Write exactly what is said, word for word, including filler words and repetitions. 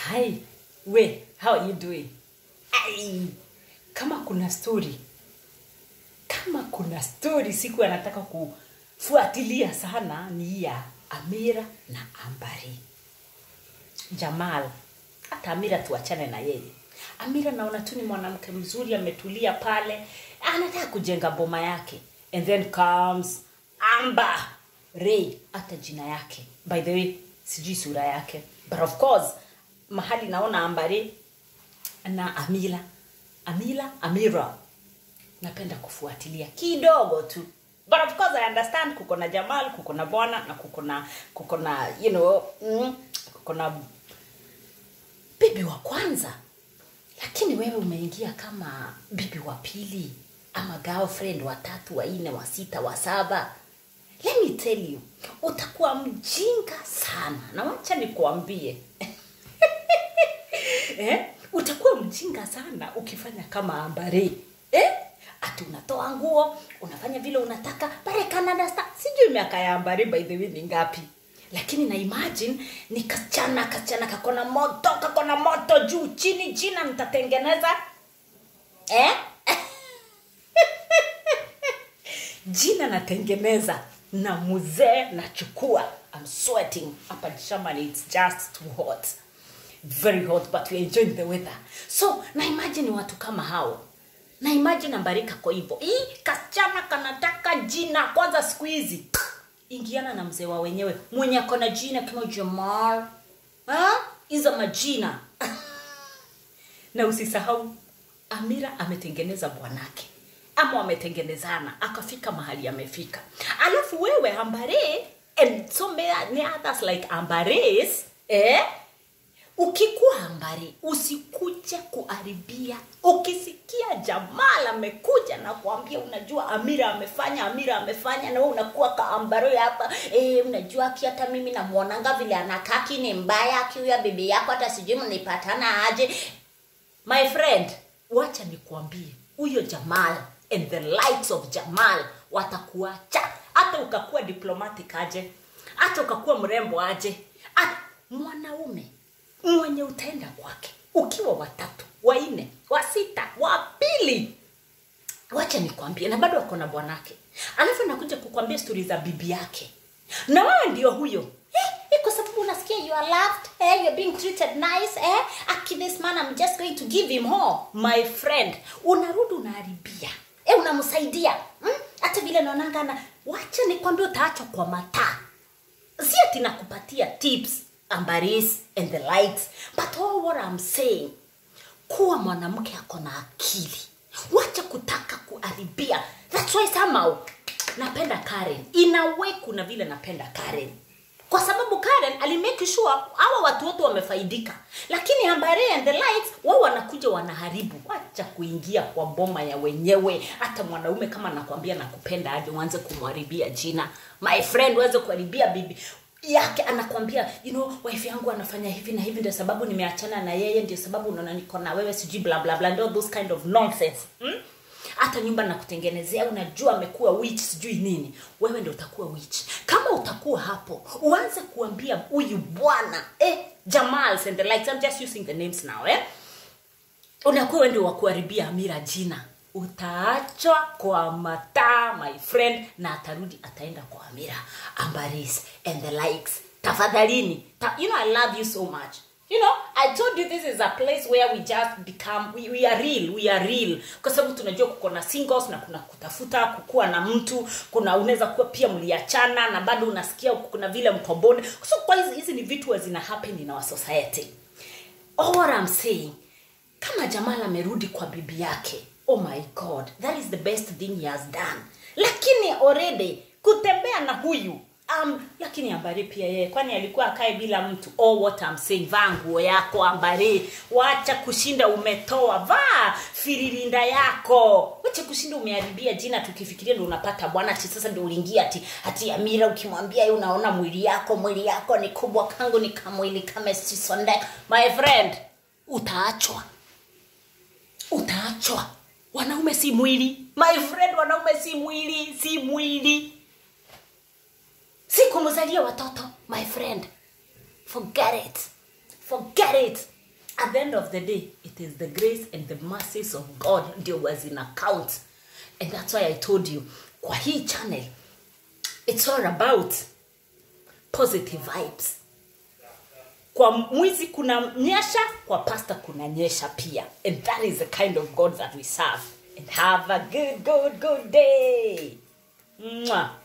Hi, we, how are you doing? Ai, kama kuna story, kama kuna story siku anataka kufuatilia sana ni ya Amira na Ambari. Jamal, hata Amira tuachane na yeye. Amira naona tu ni mwanamke mzuri ametulia pale, anataka kujenga boma yake. And then comes Amber Ray, hata jina yake. By the way, sijui sura yake. But of course, mahali naona Ambari na Amila. Amila, Amira. Napenda kufuatilia kidogo tu. But of course I understand kuko na Jamal, kuko na Bwana na kuko na kuko na you know, mm, kuko na bibi wa kwanza. Lakini wewe umeingia kama bibi wa pili ama girlfriend wa tatu, wa nne, wa sita, wa saba. Let me tell you, utakuwa mjinga sana. Na wacha nikuambie. eh? Utakuwa mjinga sana ukifanya kama Ambari. Eh? Ati unatoa nguo, unafanya vile unataka, pare Canada star. Sijui miaka ya Ambari by the way ni ngapi. Lakini na imagine ni kachana kachana kakona moto, kakona moto juu chini, jina nitatengeneza. Eh? Jina natengeneza na muzee na chukua. I'm sweating. Hapa Germany it's just too hot. Very hot, but we enjoying the weather. So, na imagine watu kama hao. Na imagine Ambari kako hivyo. Hii kachana kanataka jina kwanza siku hizi. Ingiana na mzee wa wenyewe mwenye akona jina kama Jamal. Ha? Hizo majina. Na usisahau Amira ametengeneza bwanake. Ama wametengenezana akafika mahali amefika. Alafu wewe Ambari and so many others like Ambaris, eh? Ukikuwa Ambari usikuje kuharibia. Ukisikia Jamal amekuja na kuambia unajua Amira amefanya, Amira amefanya, na wewe unakuwa ka Ambari hapa, eh unajua ki hata mimi namuonanga vile anakaa ni mbaya, ki huyo bibi yako hata sijui mnipatana aje. My friend, wacha nikuambie, huyo Jamal and the likes of Jamal watakuacha. Hata ukakuwa diplomatic aje, hata ukakuwa mrembo aje, hata mwanaume mwenye utaenda kwake ukiwa watatu, wa nne, wa sita, wa pili, wacha nikwambie, na bado wako na bwanake. Alafu nakuja kukwambia stories za bibi yake. Na wewe ndio huyo. Eh, kwa sababu unasikia you are loved, eh, you're being treated nice, eh, aki this man I'm just going to give him more. My friend, unarudi unaharibia. Eh, unamsaidia. Hmm? Hata vile naonanga na wacha nikwambie utaachwa kwa mataa. Si ati nakupatia tips, Ambaris and the likes, but all what I'm saying, kuwa mwanamke ako na akili. Wacha kutaka kuharibia. That's why somehow napenda Karen. In a way kuna vile napenda Karen. Kwa sababu Karen alimake sure hawa watu wote wamefaidika. Lakini Ambari and the likes wao wanakuja wanaharibu. Wacha kuingia kwa boma ya wenyewe. Hata mwanaume kama nakwambia nakupenda aje uanze kumharibia jina. My friend, uanze kuharibia bibi yake anakuambia, you know, wife yangu anafanya hivi na hivi ndio sababu nimeachana na yeye, ndio sababu unaona niko na wewe sijui bla bla bla, ndio those kind of nonsense. Hmm? Hata nyumba na kutengenezea unajua amekuwa witch sijui nini. Wewe ndio utakuwa witch. Kama utakuwa hapo, uanze kuambia huyu bwana, eh, Jamal and the likes, I'm just using the names now, eh. Unakuwa ndio wa kuharibia Amira jina. Utaachwa kwa mataa, my friend, na atarudi ataenda kwa Amira, Ambaris and the likes. Tafadhalini. Ta you know I love you so much. You know, I told you this is a place where we just become, we, we are real, we are real. Kwa sababu tunajua kuko na singles na kuna kutafuta kukua na mtu, kuna unaweza kuwa pia mliachana na bado unasikia kuna vile mkombone. So kwa hizi, hizi ni vitu zina happen in our society. All what I'm saying, kama Jamal amerudi kwa bibi yake, oh my God, that is the best thing he has done. Lakini already kutembea na huyu um lakini Ambari pia yeye kwani alikuwa akae bila mtu. Oh, what I'm saying, vaa nguo yako Ambari, wacha kushinda umetoa, vaa firirinda yako, wacha kushinda umeharibia jina tukifikiria ndio unapata bwana ati sasa ndio uliingia ati ati Amira ukimwambia yeye unaona mwili yako mwili yako ni kubwa kangu ni kamwili kama sisonde. My friend, utaachwa. Utaachwa. Wanaume si mwili. My friend, wanaume si mwili, si mwili. Si kumzalia watoto, my friend. Forget it. Forget it. At the end of the day, it is the grace and the mercies of God ndio was in account. And that's why I told you, kwa hii channel, it's all about positive vibes. Kwa mwizi kuna nyesha, kwa pastor kuna nyesha pia. And that is the kind of God that we serve. And have a good, good, good day. Mwah.